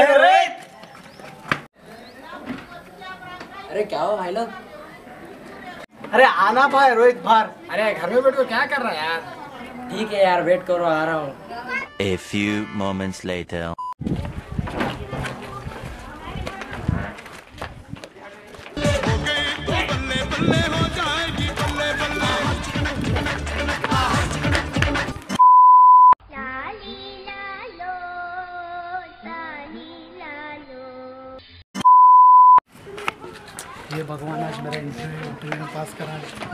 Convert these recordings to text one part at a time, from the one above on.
अरे क्या हो भाई लोग? अरे आना भाई रोहित बाहर। अरे घर में बैठ के क्या कर रहा है यार? ठीक है यार, वेट करो, आ रहा हूँ। A few moments later. ये भगवान आज मेरा इंटरव्यू पास करा।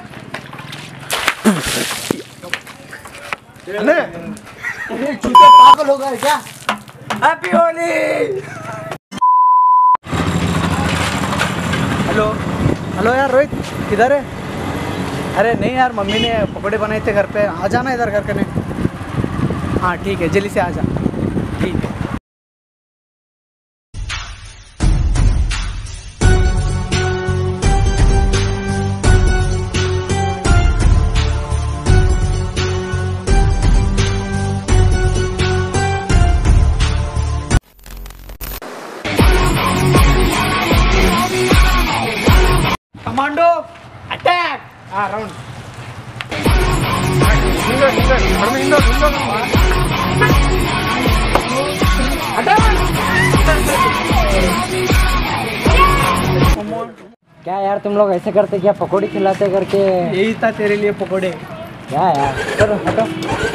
अरे चूते पागल हो गए क्या? हैप्पी होली। हेलो हेलो यार रोहित किधर है? अरे नहीं यार, मम्मी ने पकौड़े बनाए थे घर पे, आ जाना इधर घर करने। हाँ ठीक है, जल्दी से आ जा। ठीक है। Commando attack. हाँ राउंड। क्या यार तुम लोग ऐसे करते क्या? पकौड़ी खिलाते करके। यही था तेरे लिए पकौड़े। क्या यार, चलो हटो।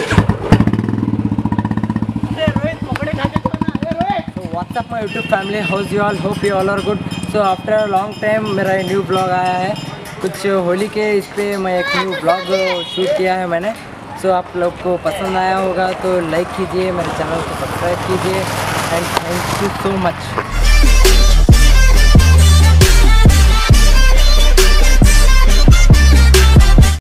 What's up my YouTube family, how's you all, hope you all are good. So after a long time मेरा न्यू ब्लॉग आया है। कुछ होली के इस पर मैं एक न्यू ब्लॉग शूट किया है मैंने। सो आप लोग को पसंद आया होगा तो लाइक कीजिए, मेरे चैनल को सब्सक्राइब कीजिए and thank you so much.